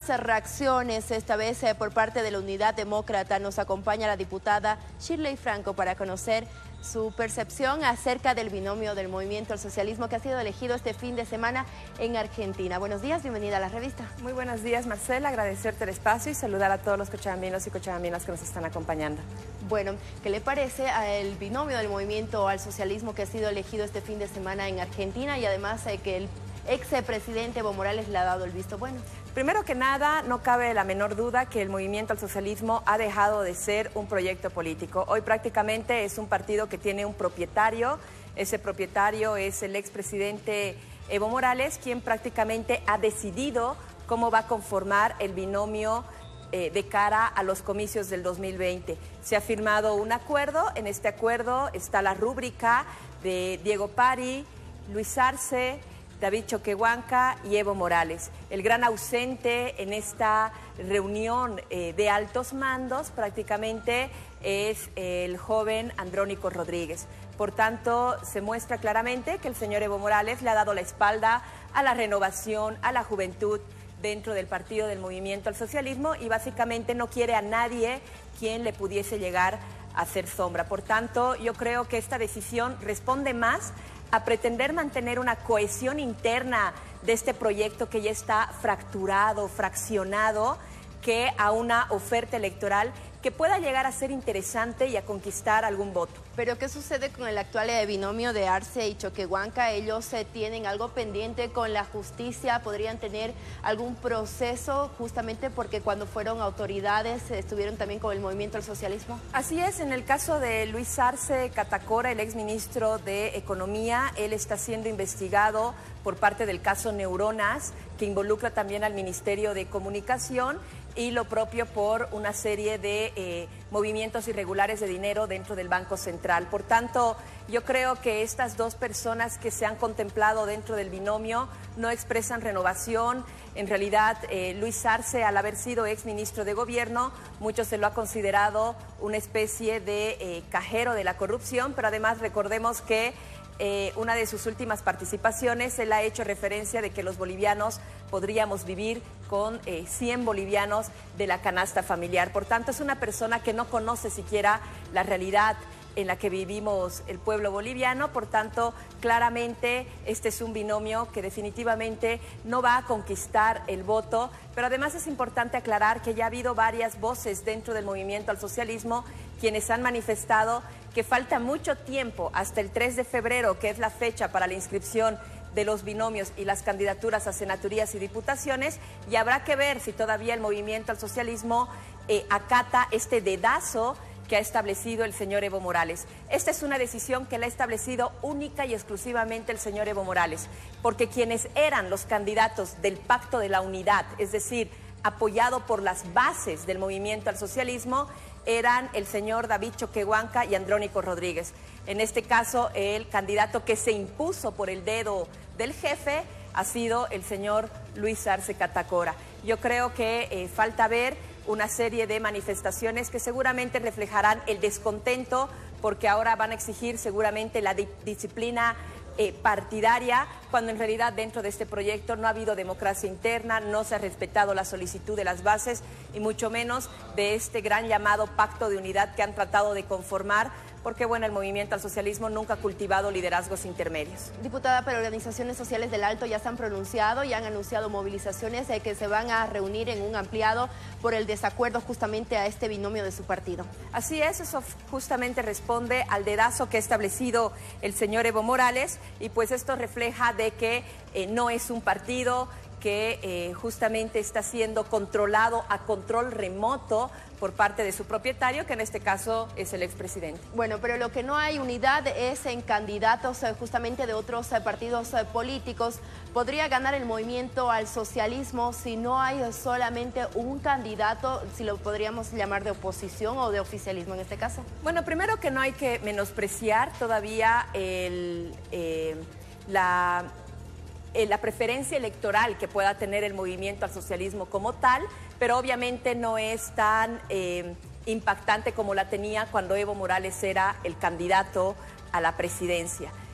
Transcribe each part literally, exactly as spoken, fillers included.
Reacciones, esta vez eh, por parte de la Unidad Demócrata. Nos acompaña la diputada Shirley Franco para conocer su percepción acerca del binomio del Movimiento al Socialismo que ha sido elegido este fin de semana en Argentina. Buenos días, bienvenida a la revista. Muy buenos días, Marcela, agradecerte el espacio y saludar a todos los cochabambinos y cochabaminas que nos están acompañando. Bueno, ¿qué le parece al binomio del Movimiento al Socialismo que ha sido elegido este fin de semana en Argentina y además eh, que el expresidente Evo Morales le ha dado el visto bueno? Primero que nada, no cabe la menor duda que el Movimiento al Socialismo ha dejado de ser un proyecto político. Hoy prácticamente es un partido que tiene un propietario. Ese propietario es el expresidente Evo Morales, quien prácticamente ha decidido cómo va a conformar el binomio eh, de cara a los comicios del dos mil veinte. Se ha firmado un acuerdo. En este acuerdo está la rúbrica de Diego Pari, Luis Arce, David Choquehuanca y Evo Morales. El gran ausente en esta reunión eh, de altos mandos prácticamente es el joven Andrónico Rodríguez. Por tanto, se muestra claramente que el señor Evo Morales le ha dado la espalda a la renovación, a la juventud dentro del partido del Movimiento al Socialismo y básicamente no quiere a nadie quien le pudiese llegar a hacer sombra. Por tanto, yo creo que esta decisión responde más a pretender mantener una cohesión interna de este proyecto que ya está fracturado, fraccionado, que a una oferta electoral que pueda llegar a ser interesante y a conquistar algún voto. Pero ¿qué sucede con el actual eh, binomio de Arce y Choquehuanca? ¿Ellos eh, tienen algo pendiente con la justicia? ¿Podrían tener algún proceso justamente porque cuando fueron autoridades eh, estuvieron también con el Movimiento al Socialismo? Así es, en el caso de Luis Arce Catacora, el exministro de Economía, él está siendo investigado por parte del caso Neuronas, que involucra también al Ministerio de Comunicación, y lo propio por una serie de eh, movimientos irregulares de dinero dentro del Banco Central. Por tanto, yo creo que estas dos personas que se han contemplado dentro del binomio no expresan renovación. En realidad, eh, Luis Arce, al haber sido exministro de Gobierno, mucho se lo ha considerado una especie de eh, cajero de la corrupción, pero además recordemos que Eh, una de sus últimas participaciones, él ha hecho referencia de que los bolivianos podríamos vivir con eh, cien bolivianos de la canasta familiar. Por tanto, es una persona que no conoce siquiera la realidad en la que vivimos el pueblo boliviano. Por tanto, claramente este es un binomio que definitivamente no va a conquistar el voto, pero además es importante aclarar que ya ha habido varias voces dentro del Movimiento al Socialismo quienes han manifestado que falta mucho tiempo hasta el tres de febrero, que es la fecha para la inscripción de los binomios y las candidaturas a senaturías y diputaciones, y habrá que ver si todavía el Movimiento al Socialismo eh, acata este dedazo que ha establecido el señor Evo Morales. Esta es una decisión que la ha establecido única y exclusivamente el señor Evo Morales, porque quienes eran los candidatos del Pacto de la Unidad, es decir, apoyado por las bases del Movimiento al Socialismo, eran el señor David Choquehuanca y Andrónico Rodríguez. En este caso, el candidato que se impuso por el dedo del jefe ha sido el señor Luis Arce Catacora. Yo creo que eh, falta ver una serie de manifestaciones que seguramente reflejarán el descontento, porque ahora van a exigir seguramente la di- disciplina eh, partidaria, cuando en realidad dentro de este proyecto no ha habido democracia interna, no se ha respetado la solicitud de las bases y mucho menos de este gran llamado pacto de unidad que han tratado de conformar, porque bueno, el Movimiento al Socialismo nunca ha cultivado liderazgos intermedios. Diputada, pero organizaciones sociales del Alto ya se han pronunciado y han anunciado movilizaciones eh, que se van a reunir en un ampliado por el desacuerdo justamente a este binomio de su partido. Así es, eso justamente responde al dedazo que ha establecido el señor Evo Morales, y pues esto refleja de que eh, no es un partido que eh, justamente está siendo controlado a control remoto por parte de su propietario, que en este caso es el expresidente. Bueno, pero lo que no hay unidad es en candidatos eh, justamente de otros eh, partidos eh, políticos. ¿Podría ganar el Movimiento al Socialismo si no hay solamente un candidato, si lo podríamos llamar de oposición o de oficialismo en este caso? Bueno, primero que no hay que menospreciar todavía el, eh, la... la preferencia electoral que pueda tener el Movimiento al Socialismo como tal, pero obviamente no es tan eh, impactante como la tenía cuando Evo Morales era el candidato a la presidencia.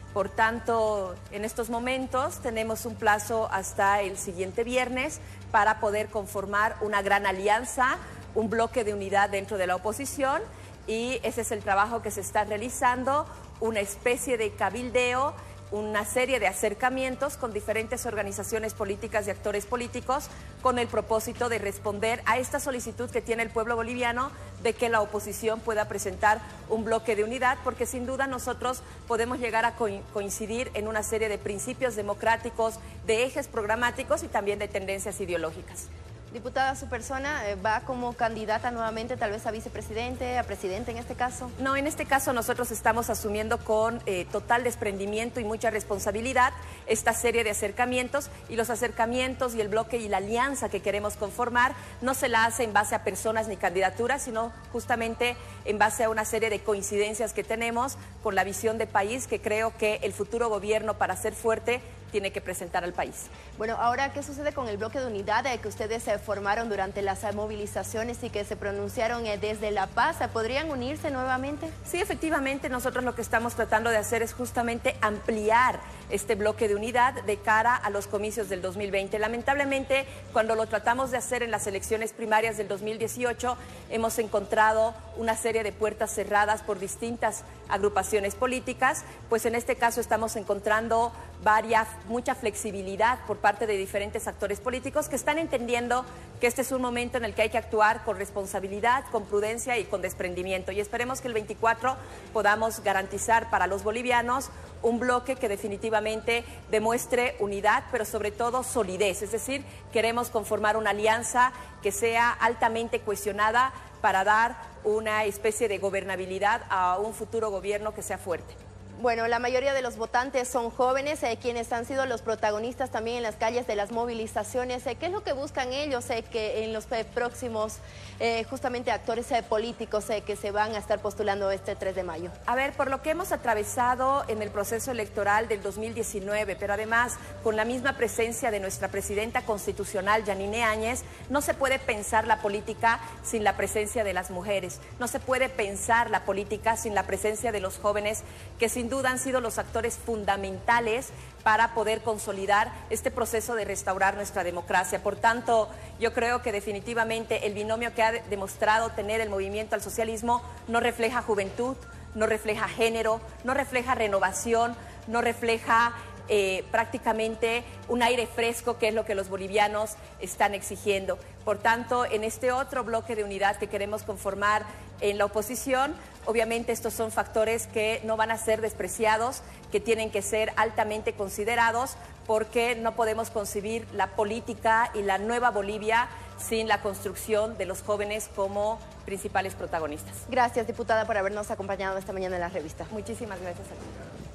Por tanto, en estos momentos tenemos un plazo hasta el siguiente viernes para poder conformar una gran alianza, un bloque de unidad dentro de la oposición, y ese es el trabajo que se está realizando, una especie de cabildeo, una serie de acercamientos con diferentes organizaciones políticas y actores políticos con el propósito de responder a esta solicitud que tiene el pueblo boliviano de que la oposición pueda presentar un bloque de unidad, porque sin duda nosotros podemos llegar a coincidir en una serie de principios democráticos, de ejes programáticos y también de tendencias ideológicas. Diputada, ¿su persona va como candidata nuevamente tal vez a vicepresidente, a presidente en este caso? No, en este caso nosotros estamos asumiendo con eh, total desprendimiento y mucha responsabilidad esta serie de acercamientos, y los acercamientos y el bloque y la alianza que queremos conformar no se la hace en base a personas ni candidaturas, sino justamente en base a una serie de coincidencias que tenemos con la visión de país que creo que el futuro gobierno, para ser fuerte, tiene que presentar al país. Bueno, ahora, ¿qué sucede con el bloque de unidad eh, que ustedes se eh, formaron durante las eh, movilizaciones y que se pronunciaron eh, desde La Paz? ¿Podrían unirse nuevamente? Sí, efectivamente, nosotros lo que estamos tratando de hacer es justamente ampliar este bloque de unidad de cara a los comicios del dos mil veinte. Lamentablemente, cuando lo tratamos de hacer en las elecciones primarias del dos mil dieciocho, hemos encontrado una serie de puertas cerradas por distintas agrupaciones políticas, pues en este caso estamos encontrando varias, mucha flexibilidad por parte de diferentes actores políticos que están entendiendo que este es un momento en el que hay que actuar con responsabilidad, con prudencia y con desprendimiento. Y esperemos que el veinticuatro podamos garantizar para los bolivianos un bloque que definitivamente demuestre unidad, pero sobre todo solidez. Es decir, queremos conformar una alianza que sea altamente cuestionada para dar una especie de gobernabilidad a un futuro gobierno que sea fuerte. Bueno, la mayoría de los votantes son jóvenes, eh, quienes han sido los protagonistas también en las calles de las movilizaciones. Eh, ¿Qué es lo que buscan ellos eh, que en los eh, próximos eh, justamente actores eh, políticos eh, que se van a estar postulando este tres de mayo? A ver, por lo que hemos atravesado en el proceso electoral del dos mil diecinueve, pero además con la misma presencia de nuestra presidenta constitucional, Yanine Áñez, no se puede pensar la política sin la presencia de las mujeres, no se puede pensar la política sin la presencia de los jóvenes, que sin duda han sido los actores fundamentales para poder consolidar este proceso de restaurar nuestra democracia. Por tanto, yo creo que definitivamente el binomio que ha demostrado tener el movimiento al socialismo no refleja juventud, no refleja género, no refleja renovación, no refleja eh, prácticamente un aire fresco, que es lo que los bolivianos están exigiendo. Por tanto, en este otro bloque de unidad que queremos conformar en la oposición, obviamente estos son factores que no van a ser despreciados, que tienen que ser altamente considerados, porque no podemos concebir la política y la nueva Bolivia sin la construcción de los jóvenes como principales protagonistas. Gracias, diputada, por habernos acompañado esta mañana en la revista. Muchísimas gracias a ti.